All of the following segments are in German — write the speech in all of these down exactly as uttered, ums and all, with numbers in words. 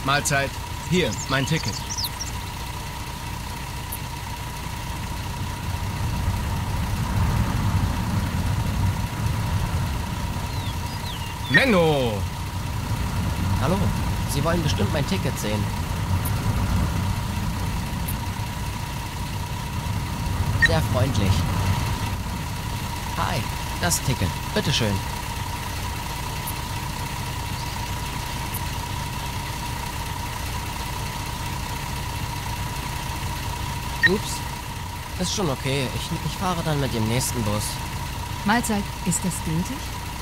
Mahlzeit. Hier, mein Ticket. Menno! Hallo, Sie wollen bestimmt mein Ticket sehen. Sehr freundlich. Hi, das Ticket. Bitteschön. Ups. Ist schon okay. Ich, ich fahre dann mit dem nächsten Bus. Mahlzeit. Ist das gültig?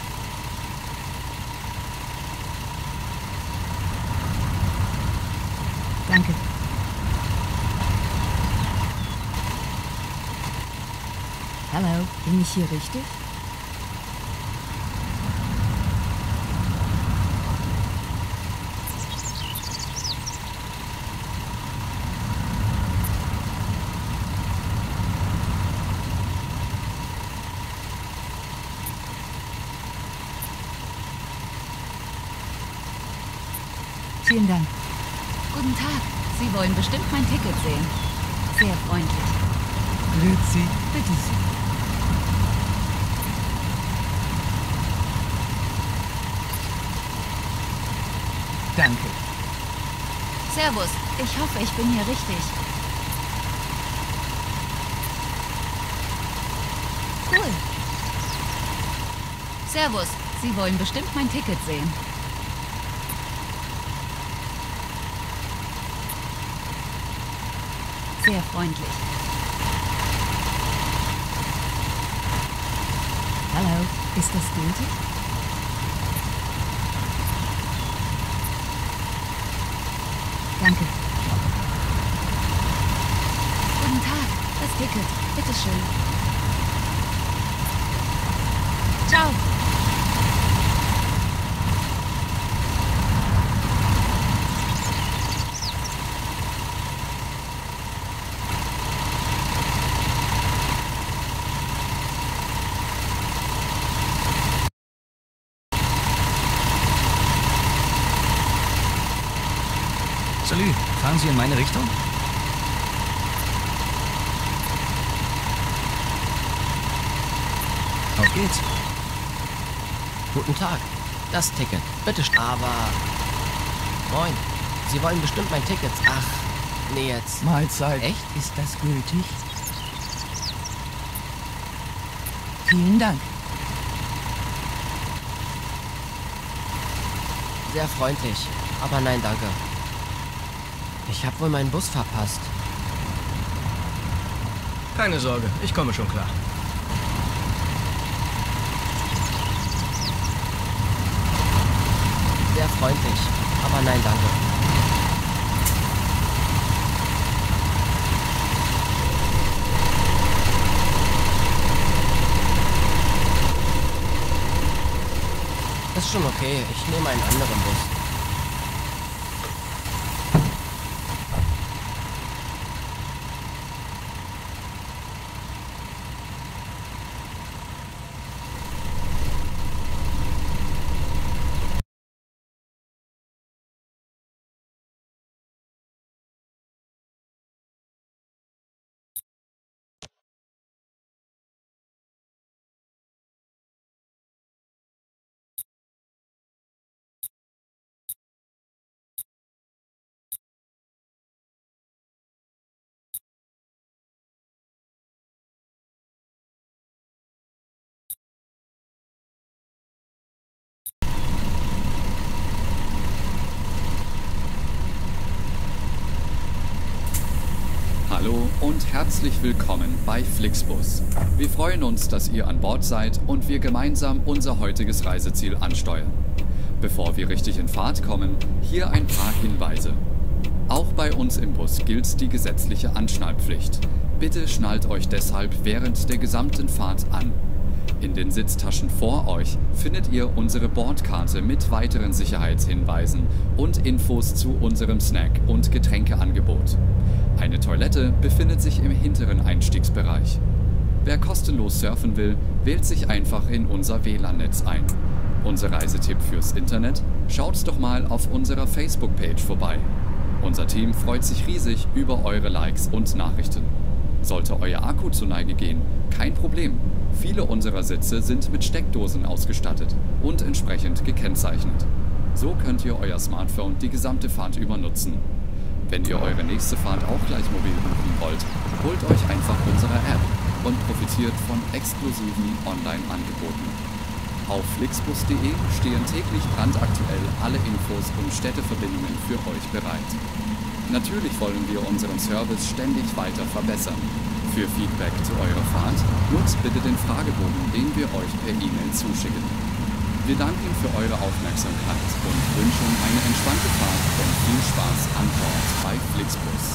Danke. Hallo, bin ich hier richtig? Vielen Dank. Guten Tag. Sie wollen bestimmt mein Ticket sehen. Sehr freundlich. Grüezi, bitte Sie. Danke. Servus. Ich hoffe, ich bin hier richtig. Cool. Servus. Sie wollen bestimmt mein Ticket sehen. Sehr freundlich. Hallo, ist das gültig? Danke. Guten Tag. Das Ticket. Bitteschön. Ciao. Salü, fahren Sie in meine Richtung? Auf geht's. Guten Tag. Das Ticket. Bitte. Aber... Moin. Sie wollen bestimmt mein Ticket. Ach, nee jetzt. Mahlzeit. Echt? Ist das gültig? Vielen Dank. Sehr freundlich. Aber nein, danke. Ich habe wohl meinen Bus verpasst. Keine Sorge, ich komme schon klar. Sehr freundlich. Aber nein, danke. Ist schon okay. Ich nehme einen anderen Bus. Hallo und herzlich willkommen bei Flixbus. Wir freuen uns, dass ihr an Bord seid und wir gemeinsam unser heutiges Reiseziel ansteuern. Bevor wir richtig in Fahrt kommen, hier ein paar Hinweise. Auch bei uns im Bus gilt die gesetzliche Anschnallpflicht. Bitte schnallt euch deshalb während der gesamten Fahrt an. In den Sitztaschen vor euch findet ihr unsere Bordkarte mit weiteren Sicherheitshinweisen und Infos zu unserem Snack- und Getränkeangebot. Eine Toilette befindet sich im hinteren Einstiegsbereich. Wer kostenlos surfen will, wählt sich einfach in unser W L A N-Netz ein. Unser Reisetipp fürs Internet? Schaut doch mal auf unserer Facebook-Page vorbei. Unser Team freut sich riesig über eure Likes und Nachrichten. Sollte euer Akku zur Neige gehen, kein Problem. Viele unserer Sitze sind mit Steckdosen ausgestattet und entsprechend gekennzeichnet. So könnt ihr euer Smartphone die gesamte Fahrt über nutzen. Wenn ihr eure nächste Fahrt auch gleich mobil buchen wollt, holt euch einfach unsere App und profitiert von exklusiven Online-Angeboten. Auf flixbus punkt de stehen täglich brandaktuell alle Infos und Städteverbindungen für euch bereit. Natürlich wollen wir unseren Service ständig weiter verbessern. Für Feedback zu eurer Fahrt nutzt bitte den Fragebogen, den wir euch per E-Mail zuschicken. Wir danken für eure Aufmerksamkeit und wünschen eine entspannte Fahrt und viel Spaß an Bord bei Flixbus.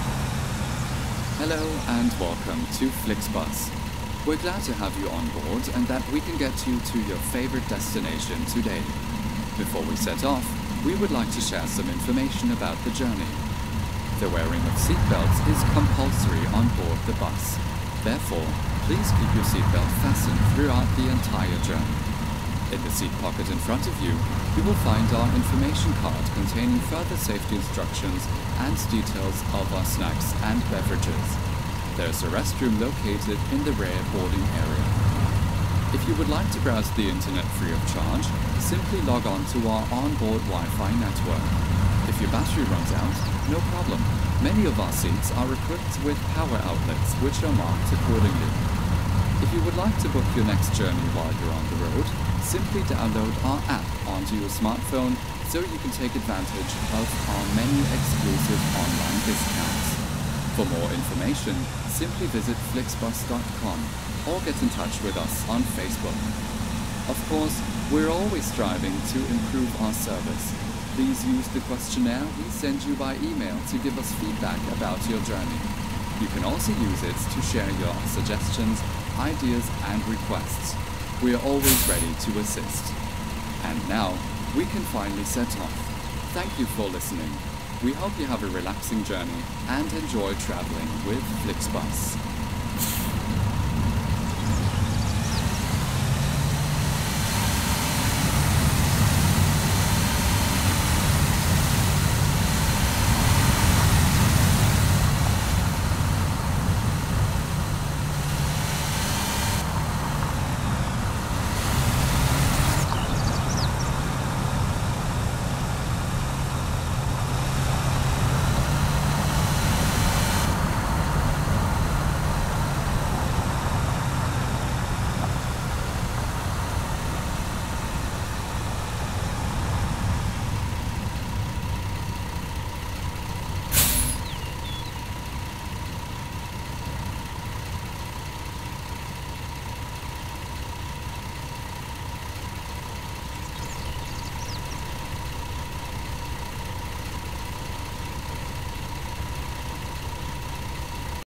Hello and welcome to Flixbus. We're glad to have you on board and that we can get you to your favorite destination today. Before we set off, we would like to share some information about the journey. The wearing of seatbelts is compulsory on board the bus. Therefore, please keep your seatbelt fastened throughout the entire journey. In the seat pocket in front of you, you will find our information card containing further safety instructions and details of our snacks and beverages. There's a restroom located in the rear boarding area. If you would like to browse the internet free of charge, simply log on to our onboard Wi-Fi network. If your battery runs out, no problem. Many of our seats are equipped with power outlets which are marked accordingly. If you would like to book your next journey while you're on the road, simply download our app onto your smartphone so you can take advantage of our many exclusive online discounts. For more information, simply visit flixbus dot com or get in touch with us on Facebook. Of course, we're always striving to improve our service. Please use the questionnaire we send you by email to give us feedback about your journey. You can also use it to share your suggestions, ideas and requests. We are always ready to assist. And now, we can finally set off. Thank you for listening. We hope you have a relaxing journey and enjoy traveling with Flixbus.